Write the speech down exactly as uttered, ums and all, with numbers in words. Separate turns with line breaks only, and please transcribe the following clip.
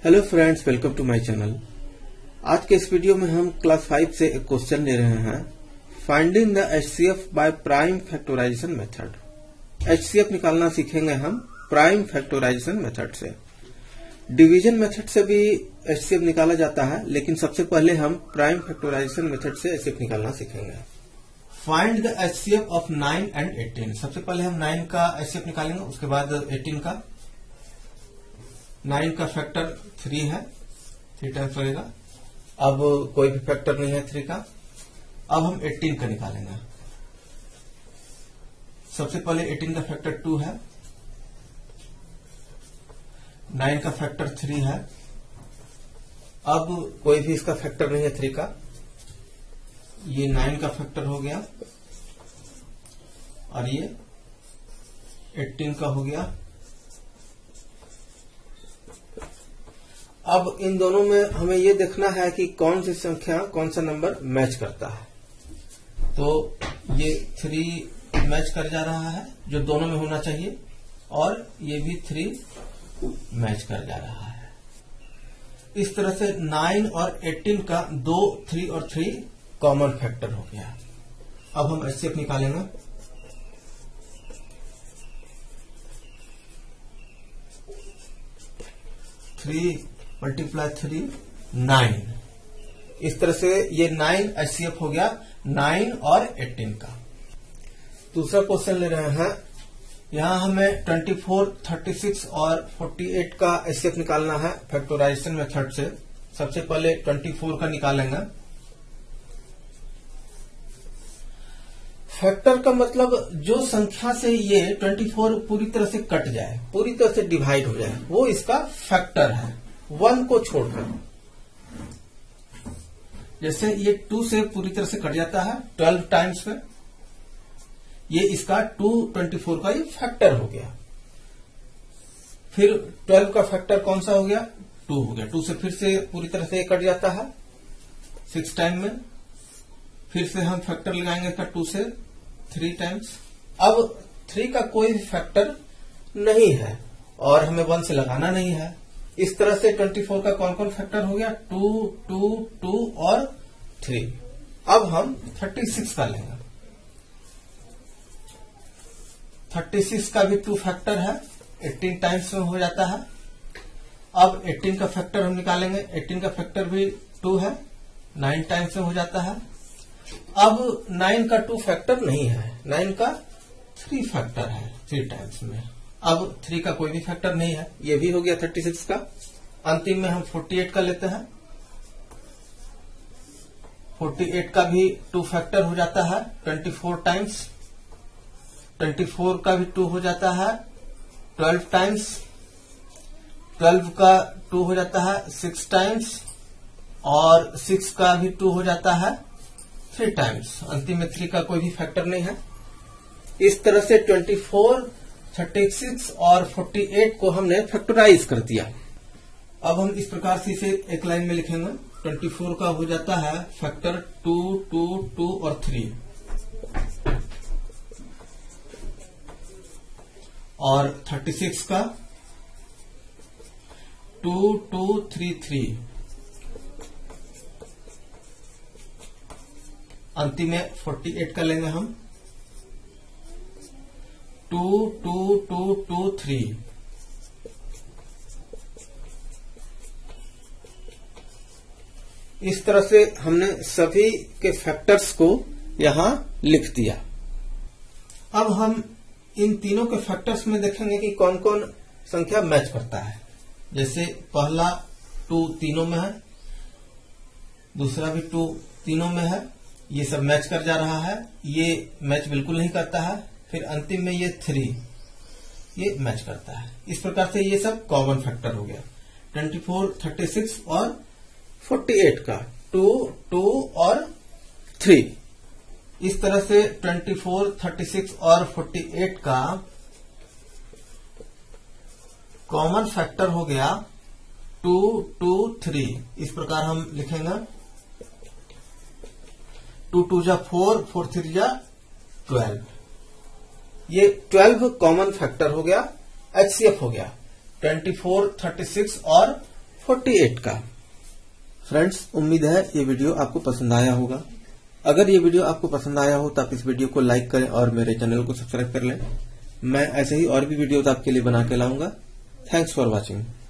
Hello friends, welcome to my channel. आज के इस वीडियो में हम क्लास फाइव से एक क्वेश्चन ले रहे हैं, finding the HCF by prime factorization method. HCF निकालना सीखेंगे हम प्राइम फैक्टराइजेशन मेथड से। डिवीजन मेथड से भी एचसीएफ निकाला जाता है, लेकिन सबसे पहले हम प्राइम फैक्टराइजेशन मेथड से एचसीएफ निकालना सीखेंगे। Find the HCF of nine and eighteen. सबसे पहले हम नाइन का एचसीएफ निकालेंगे, उसके बाद एटीन का। नाइन का फैक्टर थ्री है, थ्री टाइम्स लगेगा। अब कोई भी फैक्टर नहीं है थ्री का। अब हम एटीन का निकालेंगे। सबसे पहले एटीन का फैक्टर टू है, नाइन का फैक्टर थ्री है। अब कोई भी इसका फैक्टर नहीं है थ्री का। ये नाइन का फैक्टर हो गया और ये एटीन का हो गया। अब इन दोनों में हमें ये देखना है कि कौन सी संख्या, कौन सा नंबर मैच करता है। तो ये थ्री मैच कर जा रहा है, जो दोनों में होना चाहिए, और ये भी थ्री मैच कर जा रहा है। इस तरह से नाइन और एटीन का दो, थ्री और थ्री कॉमन फैक्टर हो गया। अब हम एचसीएफ निकालेंगे। Three multiply three, nine. इस तरह से ये नाइन एचसीएफ हो गया, नाइन और एटीन का। दूसरा क्वेश्चन ले रहे हैं, यहां हमें ट्वेंटी फोर, थर्टी सिक्स और फोर्टी एट का एचसीएफ निकालना है फैक्टराइजेशन मेथड से। सबसे पहले ट्वेंटी फोर का निकालेंगे। फैक्टर का मतलब जो संख्या से ये ट्वेंटी फोर पूरी तरह से कट जाए, पूरी तरह से डिवाइड हो जाए, वो इसका फैक्टर है, वन को छोड़कर। जैसे ये टू से पूरी तरह से कट जाता है ट्वेल्व टाइम्स में, ये इसका टू ट्वेंटी फोर का ये फैक्टर हो गया। फिर ट्वेल्व का फैक्टर कौन सा हो गया? टू हो गया। टू से फिर से पूरी तरह से कट जाता है सिक्स टाइम में। फिर से हम फैक्टर लगाएंगे इसका टू से थ्री टाइम्स। अब थ्री का कोई फैक्टर नहीं है और हमें वन से लगाना नहीं है। इस तरह से ट्वेंटी फोर का कौन कौन फैक्टर हो गया? टू, टू, टू और थ्री। अब हम थर्टी सिक्स का लेंगे। थर्टी सिक्स का भी टू फैक्टर है, एटीन टाइम्स में हो जाता है। अब एटीन का फैक्टर हम निकालेंगे। एटीन का फैक्टर भी टू है, नाइन टाइम्स में हो जाता है। अब नाइन का टू फैक्टर नहीं है, नाइन का थ्री फैक्टर है, थ्री टाइम्स में। अब थ्री का कोई भी फैक्टर नहीं है, ये भी हो गया थर्टी सिक्स का। अंतिम में हम फोर्टी एट का लेते हैं। फोर्टी एट का भी टू फैक्टर हो जाता है twenty four times. Twenty four का भी टू हो जाता है ट्वेल्व टाइम्स। ट्वेल्व का टू हो जाता है सिक्स टाइम्स, और सिक्स का भी टू हो जाता है थ्री टाइम्स। अंतिम में थ्री का कोई भी फैक्टर नहीं है। इस तरह से ट्वेंटी फोर, थर्टी सिक्स और फोर्टी एट को हमने फैक्टराइज कर दिया। अब हम इस प्रकार से इसे एक लाइन में लिखेंगे। ट्वेंटी फोर का हो जाता है फैक्टर टू, टू, टू और थ्री, और थर्टी सिक्स का टू, टू, थ्री, थ्री। अंतिम में फोर्टी एट का लेंगे हम। Two, two, two, two, three. इस तरह से हमने सभी के फैक्टर्स को यहां लिख दिया। अब हम इन तीनों के फैक्टर्स में देखेंगे कि कौन कौन संख्या मैच करता है। जैसे पहला टू तीनों में है, दूसरा भी टू तीनों में है, ये सब मैच कर जा रहा है। ये मैच बिल्कुल नहीं करता है। फिर अंतिम में ये थ्री, ये मैच करता है। इस प्रकार से ये सब कॉमन फैक्टर हो गया। ट्वेंटी फोर, थर्टी सिक्स और फोर्टी एट का टू, टू और थ्री। इस तरह से ट्वेंटी फोर, थर्टी सिक्स और फोर्टी एट का कॉमन फैक्टर हो गया टू, टू, थ्री। इस प्रकार हम लिखेंगे। टू टू जा फोर, फोर थ्री जा ट्वेल्व। ये ट्वेल्व कॉमन फैक्टर हो गया, एचसीएफ हो गया। ट्वेंटी फोर, थर्टी सिक्स और अड़तालीस का। फ्रेंड्स, उम्मीद है ये वीडियो आपको पसंद आया होगा। अगर ये वीडियो आपको पसंद आया हो तो आप इस वीडियो को लाइक करें और मेरे चैनल को सब्सक्राइब कर लें। मैं ऐसे ही और भी वीडियोस आपके लिए बना के लाऊंगा। Thanks for watching.